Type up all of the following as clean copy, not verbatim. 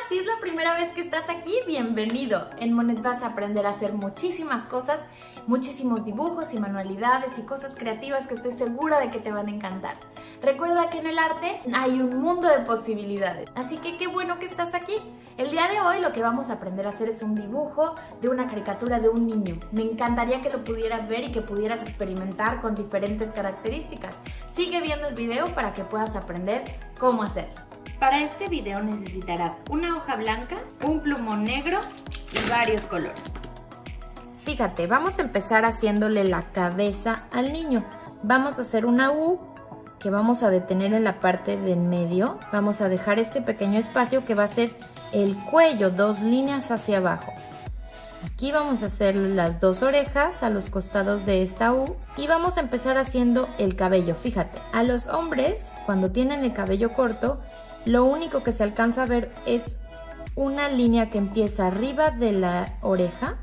Si es la primera vez que estás aquí, bienvenido. En Monet vas a aprender a hacer muchísimas cosas, muchísimos dibujos y manualidades y cosas creativas que estoy segura de que te van a encantar. Recuerda que en el arte hay un mundo de posibilidades, así que qué bueno que estás aquí. El día de hoy lo que vamos a aprender a hacer es un dibujo de una caricatura de un niño. Me encantaría que lo pudieras ver y que pudieras experimentar con diferentes características. Sigue viendo el video para que puedas aprender cómo hacerlo. Para este video necesitarás una hoja blanca, un plumón negro y varios colores. Fíjate, vamos a empezar haciéndole la cabeza al niño. Vamos a hacer una U que vamos a detener en la parte del medio. Vamos a dejar este pequeño espacio que va a ser el cuello, 2 líneas hacia abajo. Aquí vamos a hacer las 2 orejas a los costados de esta U y vamos a empezar haciendo el cabello. Fíjate, a los hombres cuando tienen el cabello corto, lo único que se alcanza a ver es una línea que empieza arriba de la oreja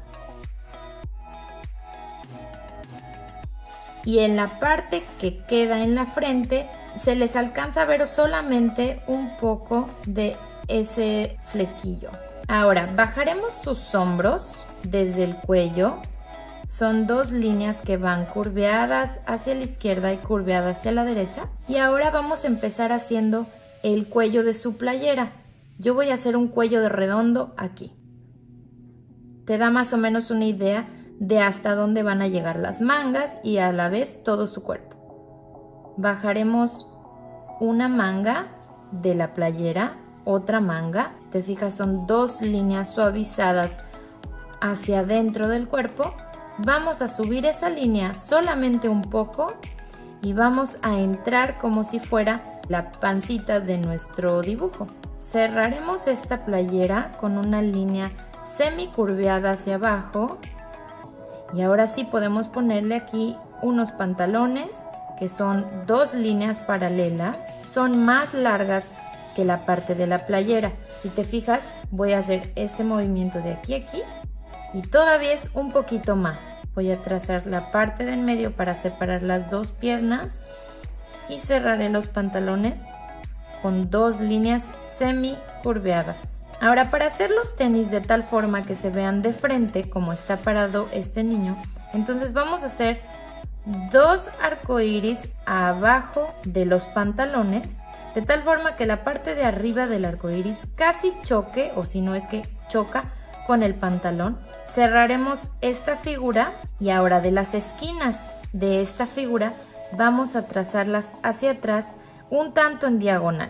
y en la parte que queda en la frente se les alcanza a ver solamente un poco de ese flequillo. Ahora bajaremos sus hombros desde el cuello. Son 2 líneas que van curveadas hacia la izquierda y curveadas hacia la derecha. Y ahora vamos a empezar haciendo el cuello de su playera. Yo voy a hacer un cuello de redondo aquí. Te da más o menos una idea de hasta dónde van a llegar las mangas y a la vez todo su cuerpo. Bajaremos una manga de la playera, otra manga. Si te fijas, son 2 líneas suavizadas hacia adentro del cuerpo. Vamos a subir esa línea solamente un poco y vamos a entrar como si fuera la pancita de nuestro dibujo. Cerraremos esta playera con una línea semicurveada hacia abajo y ahora sí podemos ponerle aquí unos pantalones que son 2 líneas paralelas, son más largas que la parte de la playera. Si te fijas, voy a hacer este movimiento de aquí a aquí y todavía es un poquito más. Voy a trazar la parte del medio para separar las 2 piernas y cerraré los pantalones con 2 líneas semi curveadas. Ahora, para hacer los tenis de tal forma que se vean de frente como está parado este niño, entonces vamos a hacer 2 arcoíris abajo de los pantalones, de tal forma que la parte de arriba del arcoíris casi choque, o si no es que choca con el pantalón. Cerraremos esta figura y ahora de las esquinas de esta figura vamos a trazarlas hacia atrás un tanto en diagonal.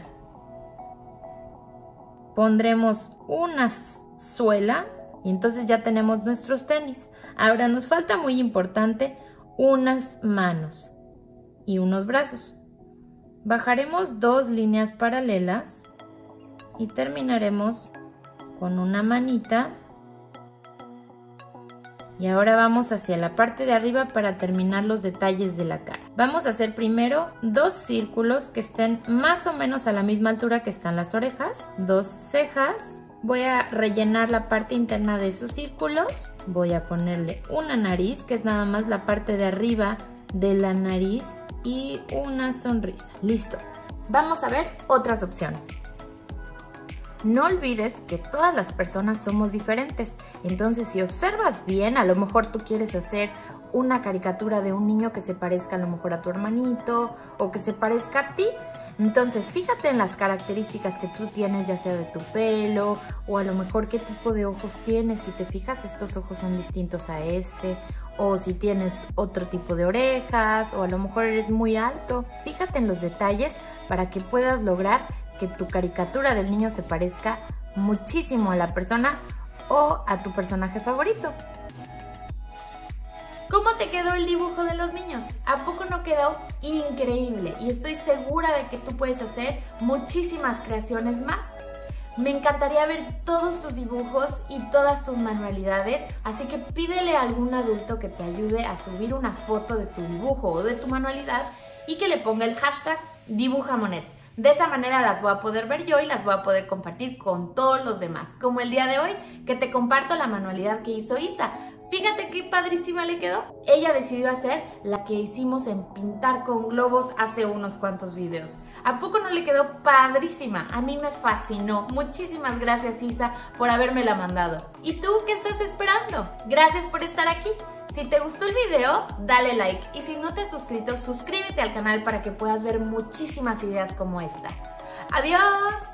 Pondremos una suela y entonces ya tenemos nuestros tenis. Ahora nos falta, muy importante, unas manos y unos brazos. Bajaremos 2 líneas paralelas y terminaremos con una manita. Y ahora vamos hacia la parte de arriba para terminar los detalles de la cara. Vamos a hacer primero 2 círculos que estén más o menos a la misma altura que están las orejas, 2 cejas. Voy a rellenar la parte interna de esos círculos. Voy a ponerle una nariz, que es nada más la parte de arriba de la nariz, y una sonrisa. Listo. Vamos a ver otras opciones. No olvides que todas las personas somos diferentes, entonces si observas bien, a lo mejor tú quieres hacer una caricatura de un niño que se parezca a lo mejor a tu hermanito o que se parezca a ti. Entonces fíjate en las características que tú tienes, ya sea de tu pelo o a lo mejor qué tipo de ojos tienes. Si te fijas, estos ojos son distintos a este, o si tienes otro tipo de orejas, o a lo mejor eres muy alto. Fíjate en los detalles para que puedas lograr que tu caricatura del niño se parezca muchísimo a la persona o a tu personaje favorito. ¿Cómo te quedó el dibujo de los niños? ¿A poco no quedó increíble? Y estoy segura de que tú puedes hacer muchísimas creaciones más. Me encantaría ver todos tus dibujos y todas tus manualidades, así que pídele a algún adulto que te ayude a subir una foto de tu dibujo o de tu manualidad y que le ponga el hashtag #dibujamonet. De esa manera las voy a poder ver yo y las voy a poder compartir con todos los demás, como el día de hoy que te comparto la manualidad que hizo Isa. Fíjate qué padrísima le quedó. Ella decidió hacer la que hicimos en pintar con globos hace unos cuantos videos. ¿A poco no le quedó padrísima? A mí me fascinó. Muchísimas gracias, Isa, por habérmela mandado. ¿Y tú qué estás esperando? Gracias por estar aquí. Si te gustó el video, dale like. Y si no te has suscrito, suscríbete al canal para que puedas ver muchísimas ideas como esta. ¡Adiós!